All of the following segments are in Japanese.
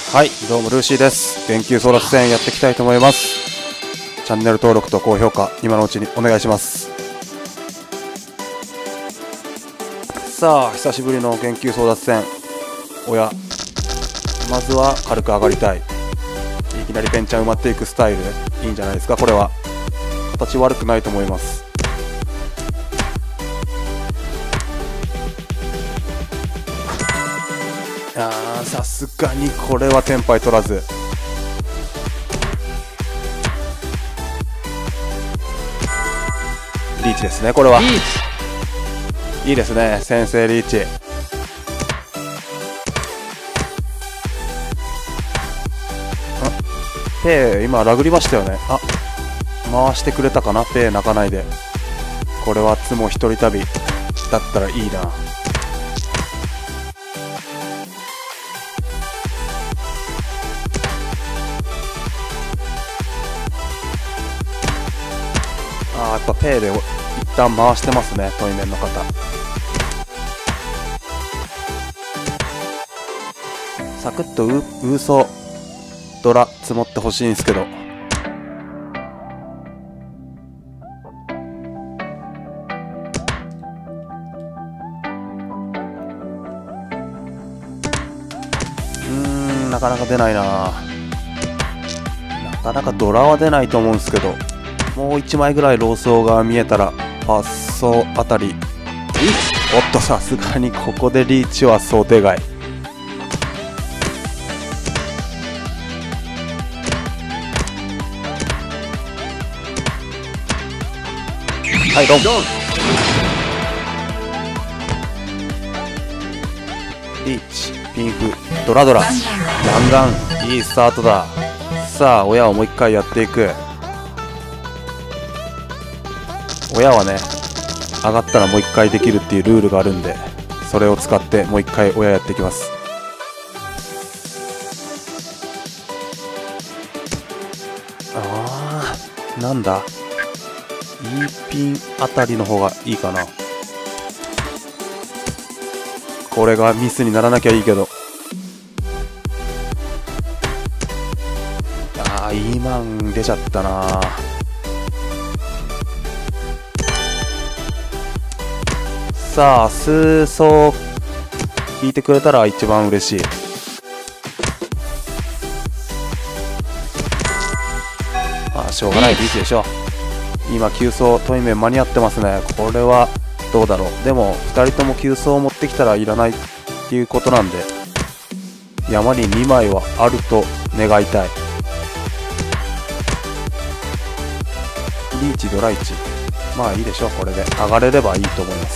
はい、どうもルーシーです。研究争奪戦やっていきたいと思います。チャンネル登録と高評価、今のうちにお願いします。さあ、久しぶりの研究争奪戦。まずは軽く上がりたい。いきなりペンチャン埋まっていくスタイルでいいんじゃないですか。これは形悪くないと思います。さすがにこれはテンパイ取らず。リーチですね。これはいいですね。先制リーチ。ペイ今ラグりましたよね。回してくれたかな。ペイ泣かないで。これはつも一人旅だったらいいな。やっぱペイで一旦回してますね、対面の方。サクッとウーソドラ積もってほしいんですけど。なかなか出ないな。なかなかドラは出ないと思うんですけど、もう1枚ぐらいローソーが見えたらパッソあたり。おっと、さすがにここでリーチは想定外。はい、ドン。リーチ、ピンフ、ドラ、ガンガン、いいスタートだ。さあ、親をもう一回やっていく。親はね、上がったらもう一回できるっていうルールがあるんで、それを使ってもう一回親やっていきます。なんだ、E ピンあたりの方がいいかな。これがミスにならなきゃいいけど。E マン出ちゃったな。さあ、数層引いてくれたら一番嬉しい。しょうがない、リーチでしょ。今9層トイメン間に合ってますね。これはどうだろう。でも2人とも9層持ってきたらいらないっていうことなんで、山に2枚はあると願いたい。リーチ、ドラ1、まあいいでしょう。これで上がれればいいと思います。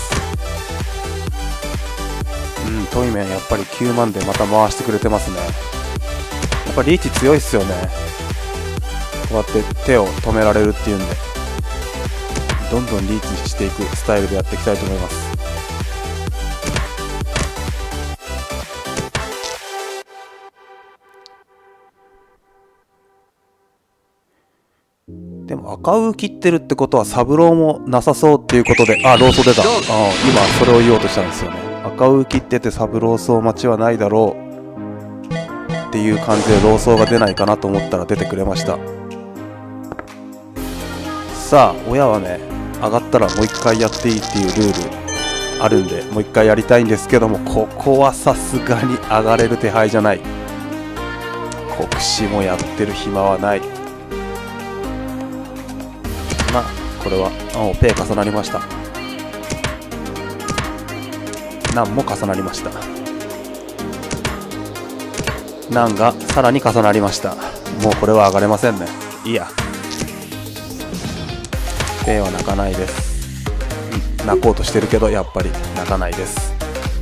トイメンやっぱり9万でまた回してくれてますね。やっぱりリーチ強いっすよね。こうやって手を止められるっていうんで、どんどんリーチしていくスタイルでやっていきたいと思います。でも赤ウ切ってるってことはサブローもなさそうっていうことで、ローソ出た。今それを言おうとしたんですよね。赤ウ切っててサブローソー待ちはないだろうっていう感じでローソーが出ないかなと思ったら出てくれました。さあ、親はね、上がったらもう一回やっていいっていうルールあるんで、もう一回やりたいんですけども、ここはさすがに上がれる手配じゃない。国士もやってる暇はない。これはペイ重なりました。ナンも重なりました。ナンがさらに重なりました。もうこれは上がれませんね。いいや、ペイは泣かないです。泣こうとしてるけどやっぱり泣かないです。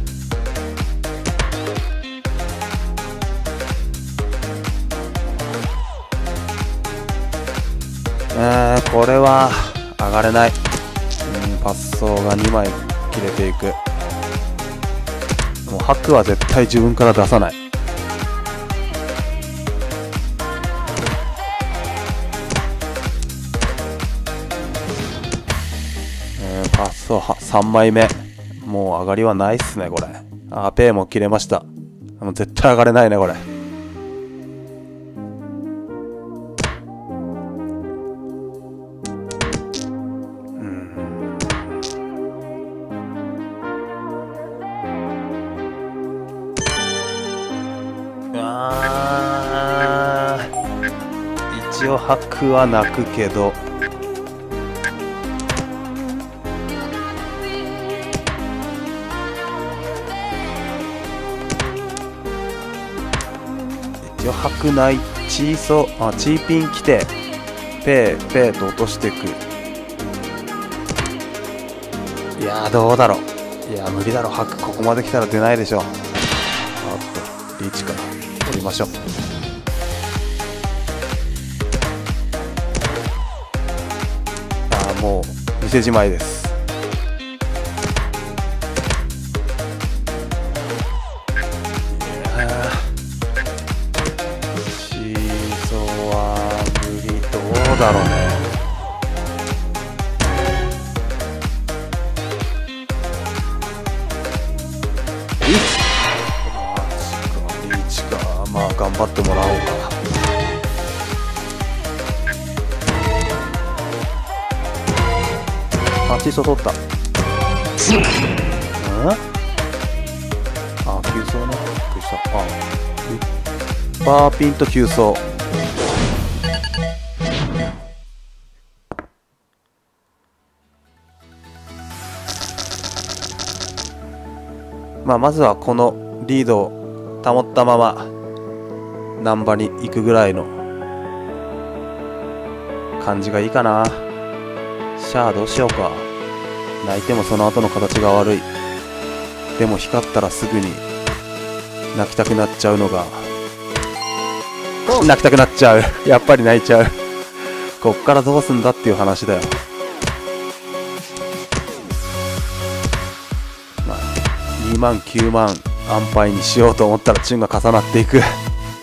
これは上がれない。パッソーが2枚切れていく。もう白は絶対自分から出さない。パッソー3枚目。もう上がりはないっすね、これ。ペイも切れました。もう絶対上がれないね、これ。 一応白は泣くけど、一応白ないチーソー、チーピン来てペーペーと落としていく。いやーどうだろう。いや無理だろ、白ここまで来たら出ないでしょ。リーチから降りましょう。もう店じまいです。シーソーは無理。どうだろうね。リーチか。まあ頑張ってもらおうか。チーソー取った。急走ね。びっくりした。パーピンと急走。まずはこのリードを保ったまま難波に行くぐらいの感じがいいかな。シャアどうしようか。泣いてもその後の形が悪い。でも光ったらすぐに泣きたくなっちゃうのが、泣きたくなっちゃう。やっぱり泣いちゃう。こっからどうすんだっていう話だよ。2万9万安牌にしようと思ったらチュンが重なっていく。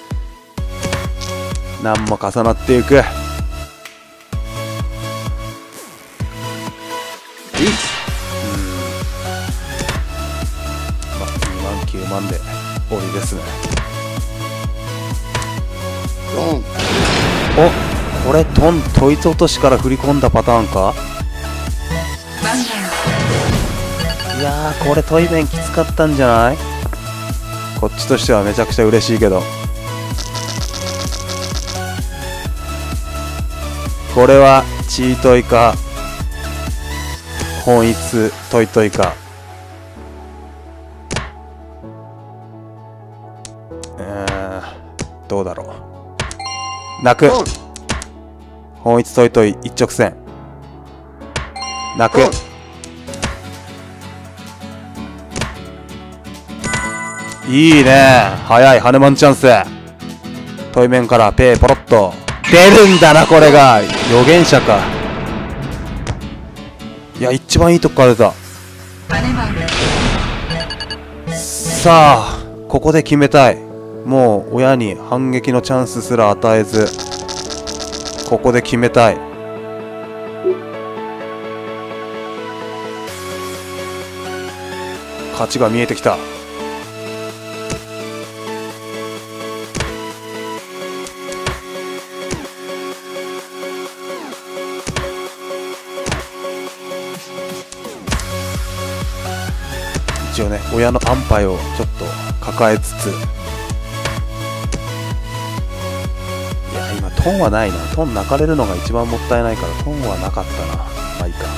何も重なっていく。2万9万で終わりですね。お、これトイツ落としから振り込んだパターンか。いやーこれトイメンきつかったんじゃない。こっちとしてはめちゃくちゃ嬉しいけど、これはチートイか本一トイトイか。どうだろう。泣く。本一トイトイ一直線。泣く。いいね。早い。ハネマンチャンス。トイメンからペーポロッと出るんだな。これが予言者か。いや一番いいとこから出た。さあここで決めたい。もう親に反撃のチャンスすら与えず、ここで決めたい。勝ちが見えてきた。一応ね、親の安牌をちょっと抱えつつ、いや今トンはないな。トン泣かれるのが一番もったいないからトンはなかったな。まあいいか。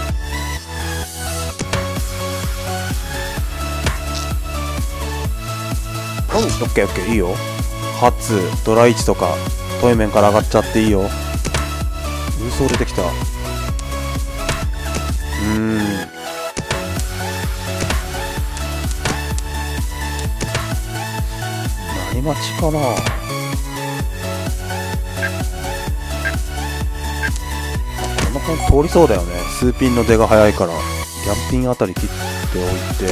オッケーオッケー、いいよ。初ドラ1とかトイメンから上がっちゃっていいよ。嘘出てきた。何待ちかな。この辺通りそうだよね。数ピンの出が早いからギャンピンあたり切っておいて、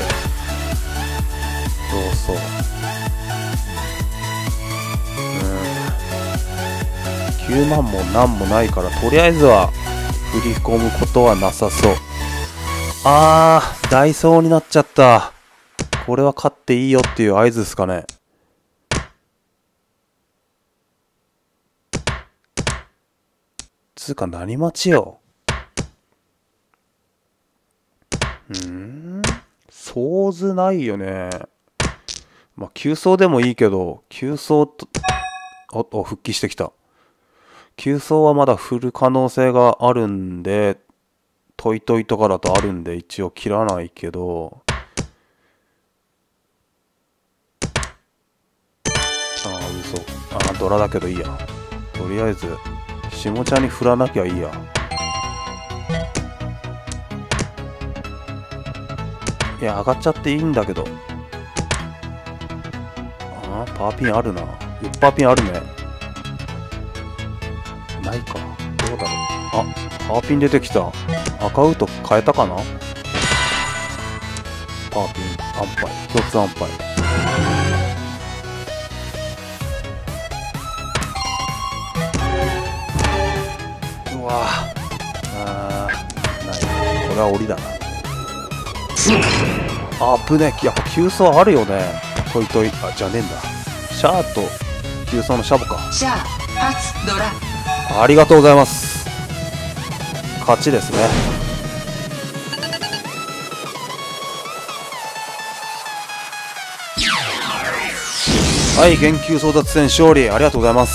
そうそう、9万も何もないから、とりあえずは振り込むことはなさそう。ダイソーになっちゃった。これは勝っていいよっていう合図ですかね。つうか何待ちよ。ソーズないよね。 まあ急走でもいいけど、急走と、復帰してきた。急走はまだ振る可能性があるんで、トイトイとかだとあるんで一応切らないけど、嘘。ドラだけどいいや。とりあえず下茶に振らなきゃいいや。いや、上がっちゃっていいんだけど。パーピンあるな。パーピンあるね。ないか。どうだろう。パーピン出てきた。赤ウト変えたかな。パーピン、安牌。一つ安牌。うわない。これは檻だな。危ねえ。やっぱ急走あるよね。トイトイ。じゃねえんだ。シャーと急走のシャボか。 シャー初ドラ。 ありがとうございます。勝ちですね。はい、元急争奪戦勝利ありがとうございます。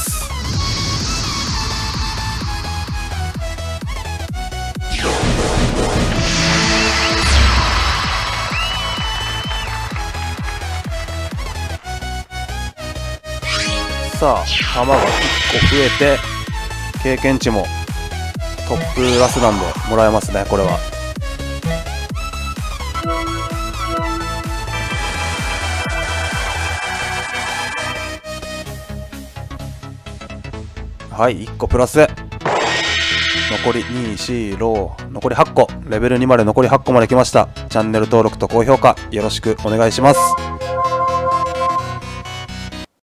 さあ、弾が1個増えて経験値もトップラスなんでもらえますね。これははい、1個プラス。残り2、4、6、残り8個。レベル2まで残り8個まで来ました。チャンネル登録と高評価よろしくお願いします。